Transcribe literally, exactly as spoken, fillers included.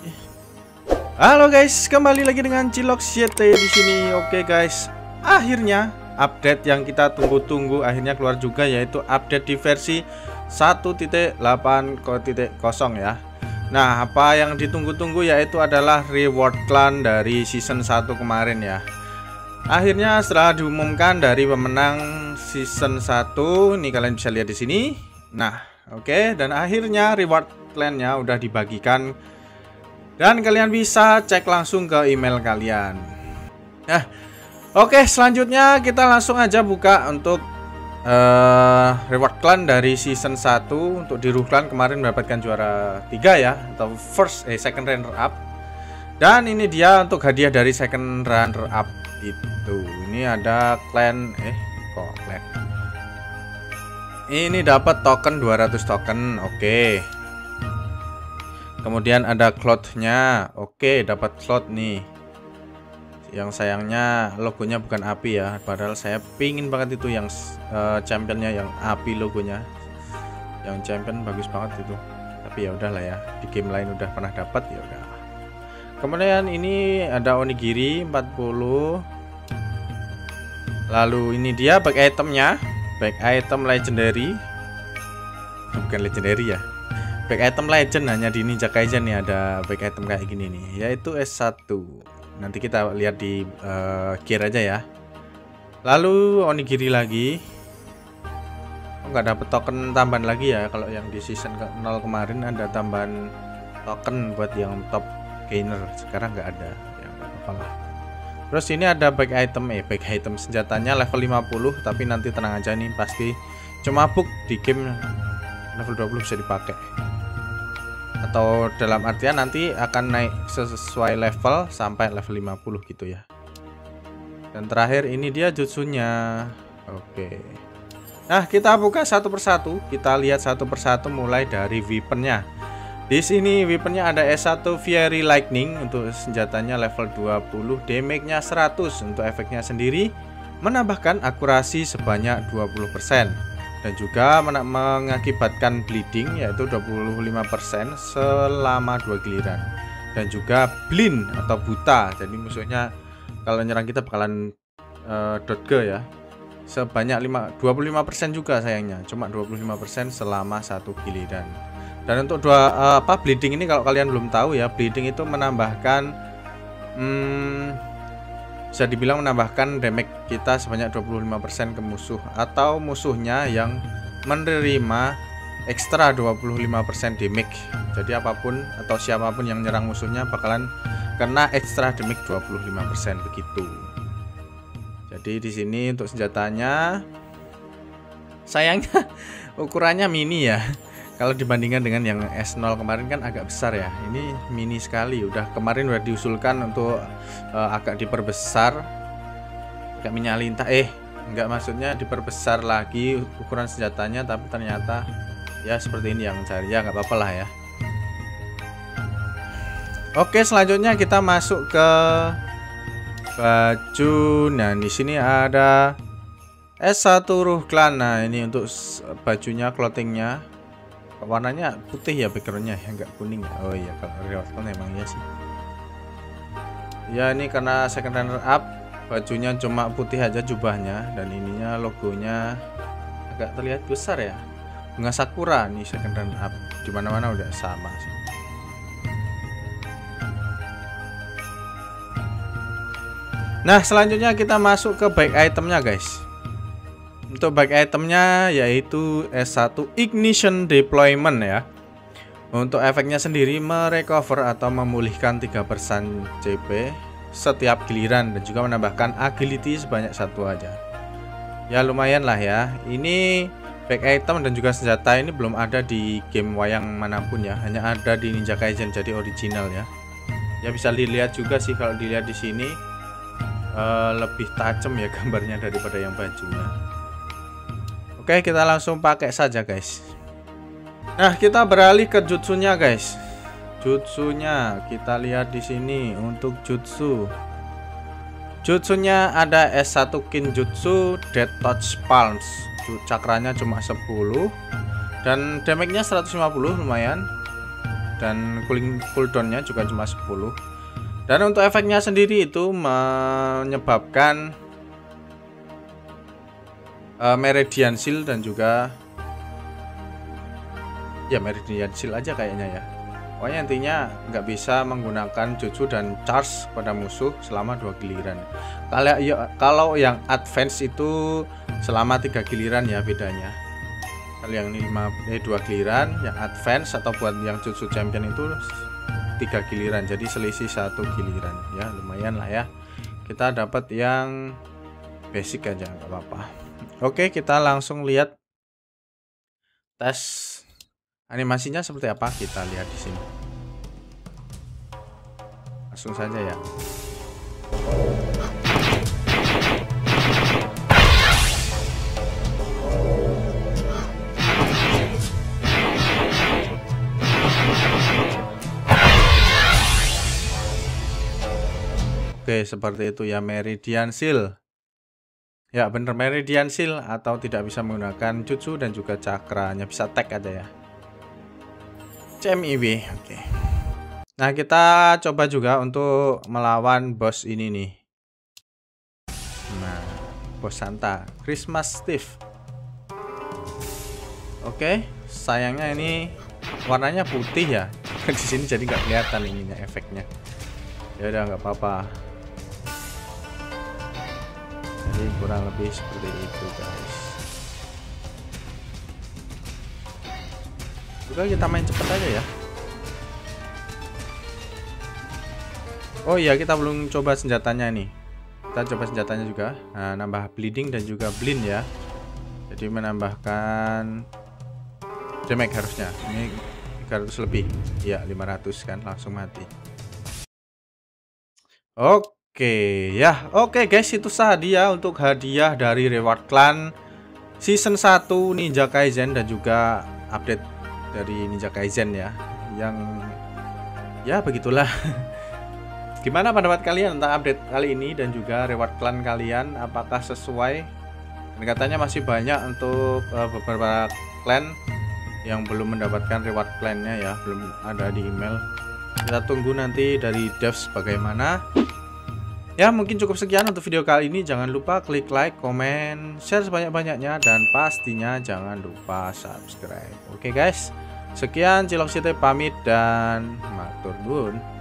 Halo guys, kembali lagi dengan Cilox Y T di sini. Oke guys, akhirnya update yang kita tunggu-tunggu akhirnya keluar juga, yaitu update di versi satu titik delapan titik nol ya. Nah, apa yang ditunggu-tunggu yaitu adalah reward clan dari season satu kemarin ya. Akhirnya setelah diumumkan dari pemenang season satu, ini kalian bisa lihat di sini. Nah, oke, okay, dan akhirnya reward clan-nya udah dibagikan dan kalian bisa cek langsung ke email kalian. Nah, oke, okay, selanjutnya kita langsung aja buka untuk uh, reward clan dari season satu. Untuk di Ruh Clan kemarin mendapatkan juara tiga ya, atau first eh second runner up. Dan ini dia untuk hadiah dari second runner up itu. Ini ada clan eh kok clan. Ini dapat token dua ratus token. Oke. Okay. Kemudian ada cloth-nya. Oke, dapat cloth nih. Yang sayangnya logonya bukan api ya. Padahal saya pingin banget itu yang uh, championnya yang api logonya. Yang champion bagus banget itu. Tapi ya udahlah ya. Di game lain udah pernah dapat ya udah. Kemudian ini ada onigiri empat puluh. Lalu ini dia back itemnya. Back item legendary. Bukan legendary ya. Back item legend hanya di Ninja Kaisen nih, ada back item kayak gini nih, yaitu S satu. Nanti kita lihat di uh, gear aja ya. Lalu onigiri lagi. Oh, nggak dapet token tambahan lagi ya. Kalau yang di season ke nol kemarin ada tambahan token buat yang top gainer. Sekarang nggak ada. Ya nggak apa-apa lah. Terus ini ada back item eh back item senjatanya level lima puluh, tapi nanti tenang aja nih, pasti cuma book di game level dua puluh bisa dipakai. Atau dalam artian nanti akan naik sesuai level sampai level lima puluh gitu ya. Dan terakhir ini dia jutsunya. Oke. Nah, kita buka satu persatu, kita lihat satu persatu mulai dari weaponnya. Di sini weaponnya ada S satu Fiery Lightning untuk senjatanya level dua puluh, damage-nya seratus. Untuk efeknya sendiri menambahkan akurasi sebanyak dua puluh persen. Dan juga mengakibatkan bleeding yaitu dua puluh lima persen selama dua giliran. Dan juga blind atau buta. Jadi musuhnya kalau nyerang kita bakalan uh, dotge ya. Sebanyak dua puluh lima persen juga sayangnya. Cuma dua puluh lima persen selama satu giliran. Dan untuk dua uh, apa bleeding ini kalau kalian belum tahu ya, bleeding itu menambahkan hmm, bisa dibilang menambahkan damage kita sebanyak dua puluh lima persen ke musuh, atau musuhnya yang menerima ekstra dua puluh lima persen damage. Jadi apapun atau siapapun yang nyerang musuhnya bakalan kena ekstra damage dua puluh lima persen begitu. Jadi di sini untuk senjatanya sayangnya ukurannya mini ya. Kalau dibandingkan dengan yang S nol kemarin kan agak besar ya. Ini mini sekali. Udah kemarin udah diusulkan untuk uh, agak diperbesar. Agak minyak lintah. Eh, enggak, maksudnya diperbesar lagi ukuran senjatanya, tapi ternyata ya seperti ini yang cari. Ya nggak apa-apa lah ya. Oke, selanjutnya kita masuk ke baju. Nah, di sini ada S satu Ruh Clan. Nah, ini untuk bajunya, clothingnya. Warnanya putih ya, backgroundnya ya, nggak kuning ya. Oh iya, kalau reward clan emang iya sih ya. Ini karena second runner up, bajunya cuma putih aja jubahnya, dan ininya logonya agak terlihat besar ya, bunga sakura. Nih second runner up, dimana-mana udah sama sih. Nah, selanjutnya kita masuk ke back itemnya guys. Untuk back itemnya yaitu S satu Ignition Deployment ya. Untuk efeknya sendiri merecover atau memulihkan tiga persen C P setiap giliran, dan juga menambahkan agility sebanyak satu aja. Ya lumayan lah ya. Ini back item dan juga senjata ini belum ada di game wayang manapun ya. Hanya ada di Ninja Kaisen, jadi original ya. Ya bisa dilihat juga sih kalau dilihat di sini uh, lebih tajam ya gambarnya daripada yang bajunya. Oke, kita langsung pakai saja guys. Nah, kita beralih ke jutsunya guys. Jutsunya kita lihat di sini. Untuk jutsu, jutsunya ada S satu Kinjutsu Death Touch Palms. Cakranya cuma sepuluh dan damage-nya seratus lima puluh, lumayan. dan cooling cooldownnya juga cuma sepuluh. Dan untuk efeknya sendiri itu menyebabkan uh, Meridian Shield dan juga ya Meridian Shield aja kayaknya ya. Pokoknya intinya nggak bisa menggunakan jutsu dan charge pada musuh selama dua giliran. Kalau ya, kalau yang advance itu selama tiga giliran ya bedanya. Kalau yang lima eh dua giliran, yang advance atau buat yang jutsu champion itu tiga giliran. Jadi selisih satu giliran ya, lumayan lah ya. Kita dapat yang basic aja nggak apa-apa. Oke, kita langsung lihat tes animasinya seperti apa, kita lihat di sini. Langsung saja ya. Oke, seperti itu ya, Meridian Shield. Ya, bener, Meridian Shield atau tidak bisa menggunakan jutsu dan juga cakra, hanya bisa tag aja ya. C M I B, oke. Nah, kita coba juga untuk melawan bos ini nih. Nah, bos Santa, Christmas Steve. Oke, sayangnya ini warnanya putih ya. Di sini jadi nggak kelihatan ininya efeknya. Ya udah nggak apa-apa. Jadi kurang lebih seperti itu, guys. Juga kita main cepet aja ya. Oh iya, kita belum coba senjatanya nih. Kita coba senjatanya juga. Nah, nambah bleeding dan juga blind ya. Jadi menambahkan damage harusnya. Ini tiga ratus lebih. Iya, lima ratus kan langsung mati. Oke, ya. Oke guys, itu hadiah untuk hadiah dari Reward Clan Season satu Ninja Kaisen dan juga update dari Ninja Kaisen ya, yang ya begitulah. Gimana pendapat kalian tentang update kali ini dan juga reward clan kalian, apakah sesuai? Dan katanya masih banyak untuk uh, beberapa clan yang belum mendapatkan reward clannya ya, belum ada di email. Kita tunggu nanti dari devs bagaimana. Ya, mungkin cukup sekian untuk video kali ini. Jangan lupa klik like, komen, share sebanyak-banyaknya, dan pastinya jangan lupa subscribe. Oke guys, sekian Cilok Cite pamit dan matur nuwun.